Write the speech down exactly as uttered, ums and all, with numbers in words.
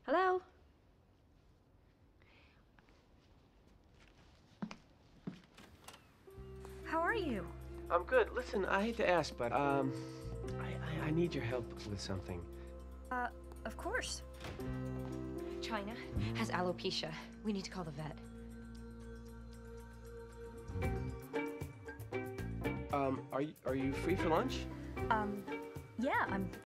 Hello? How are you? I'm good. Listen, I hate to ask, but, um, I, I, I need your help with something. Uh, of course. China has alopecia. We need to call the vet. Um, are you, are you free for lunch? Um, yeah, I'm